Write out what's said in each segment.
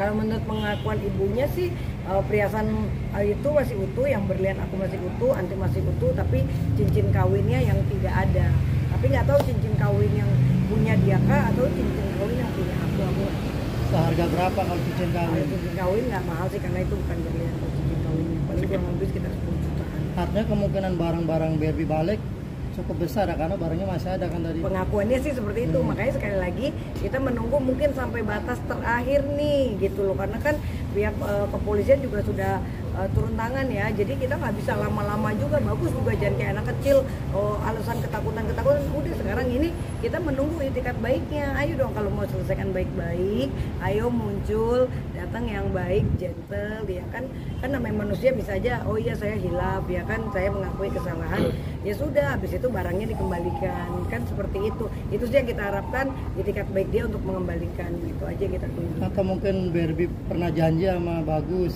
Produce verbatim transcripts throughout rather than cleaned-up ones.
Kalau menurut pengakuan ibunya sih uh, perhiasan uh, itu masih utuh, yang berlian aku masih utuh, anting masih utuh, tapi cincin kawinnya yang tidak ada. Tapi nggak tahu cincin kawin yang punya dia kah atau cincin kawin yang punya aku. Aku Seharga berapa kalau cincin kawin? kalau cincin kawin nggak mahal sih, karena itu bukan berlian. Kalau cincin kawinnya paling kurang lebih sekitar sepuluh jutaan. Artinya kemungkinan barang-barang Barbie balik cukup besar ya, karena barangnya masih ada kan tadi. Pengakuannya sih seperti itu, hmm. makanya sekali lagi kita menunggu mungkin sampai batas terakhir nih gitu loh, karena kan pihak uh, kepolisian juga sudah uh, turun tangan ya, jadi kita nggak bisa lama-lama juga. Bagus juga, jangan kayak anak kecil oh, alasan ketakutan-ketakutan. Udah sekarang ini kita menunggu itikat baiknya. Ayo dong, kalau mau selesaikan baik-baik, ayo muncul, datang yang baik, gentle ya kan. Kan namanya manusia bisa aja, oh iya saya hilaf ya kan, saya mengakui kesalahan, ya sudah, habis itu barangnya dikembalikan, kan seperti itu. Itu sih yang kita harapkan, itikat baik dia untuk mengembalikan, itu aja kita tunggu. Atau mungkin Barbie pernah janji sama Bagus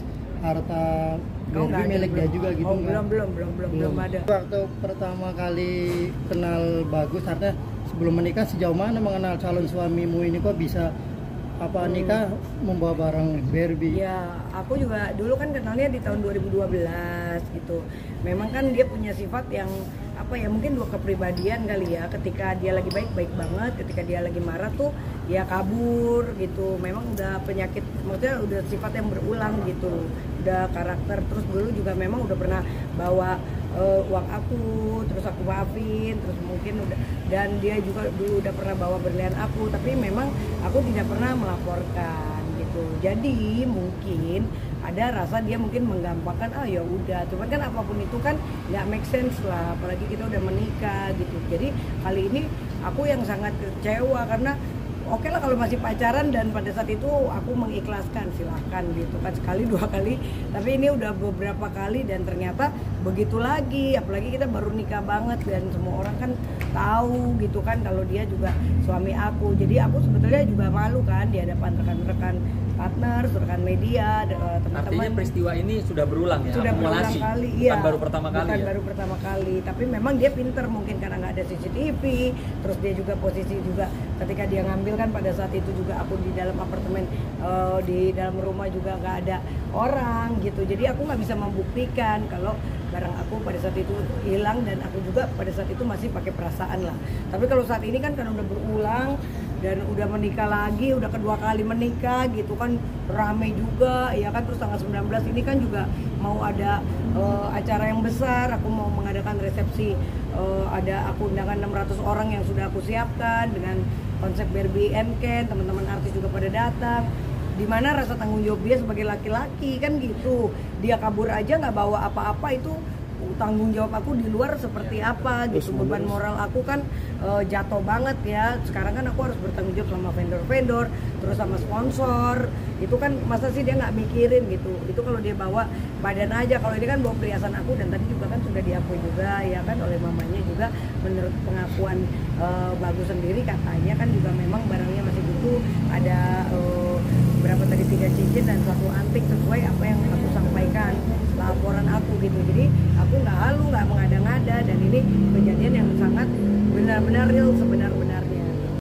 harta Oh, Barbie milik dia juga gitu. Oh, belum, belum, belum, belum, belum ada. Waktu pertama kali kenal Bagus, artinya sebelum menikah sejauh mana mengenal calon suamimu ini, kok bisa apa nikah membawa barang Barbie? Ya, aku juga dulu kan kenalnya di tahun dua ribu dua belas gitu. Memang kan dia punya sifat yang apa ya, mungkin dua kepribadian kali ya. Ketika dia lagi baik baik banget, ketika dia lagi marah tuh ya kabur gitu. Memang udah penyakit, maksudnya udah sifat yang berulang gitu, udah karakter. Terus dulu juga memang udah pernah bawa uh, uang aku, terus aku maafin, terus mungkin udah, dan dia juga dulu udah pernah bawa berlian aku, tapi memang aku tidak pernah melaporkan gitu. Jadi mungkin ada rasa dia mungkin menggampangkan, ah ya udah, cuman kan apapun itu kan nggak make sense lah, apalagi kita udah menikah gitu. Jadi kali ini aku yang sangat kecewa, karena oke lah kalau masih pacaran, dan pada saat itu aku mengikhlaskan, silahkan gitu kan, sekali dua kali, tapi ini udah beberapa kali dan ternyata begitu lagi. Apalagi kita baru nikah banget dan semua orang kan tahu gitu kan kalau dia juga suami aku. Jadi aku sebetulnya juga malu kan di hadapan rekan-rekan partner, rekan media, teman-teman. Artinya peristiwa ini sudah berulang ya, sudah berulang kali, bukan iya, baru pertama kali bukan ya? baru pertama kali, tapi memang dia pinter mungkin karena nggak ada C C T V, terus dia juga posisi juga ketika dia ngambil kan pada saat itu juga aku di dalam apartemen, uh, di dalam rumah juga nggak ada orang gitu, jadi aku nggak bisa membuktikan kalau barang aku pada saat itu hilang, dan aku juga pada saat itu masih pakai perasaan lah. Tapi kalau saat ini kan karena udah berulang dan udah menikah lagi, udah kedua kali menikah gitu kan, rame juga ya kan. Terus tanggal sembilan belas ini kan juga mau ada uh, acara yang besar, aku mau mengadakan resepsi, uh, ada aku undangan enam ratus orang yang sudah aku siapkan dengan konsep Barbie and Ken, teman-teman artis juga pada datang. Dimana rasa tanggung jawab dia sebagai laki-laki kan gitu, dia kabur aja nggak bawa apa-apa, itu tanggung jawab aku di luar seperti apa gitu. Beban moral aku kan uh, jatuh banget ya. Sekarang kan aku harus bertanggung jawab sama vendor-vendor, terus sama sponsor. Itu kan masa sih dia nggak mikirin gitu. Itu kalau dia bawa badan aja, kalau ini kan bawa perhiasan aku, dan tadi juga kan sudah diakui juga ya kan oleh mamanya juga. Menurut pengakuan uh, Bagus sendiri katanya kan juga memang barangnya masih butuh, ada uh, berapa tadi, tiga cincin dan satu anting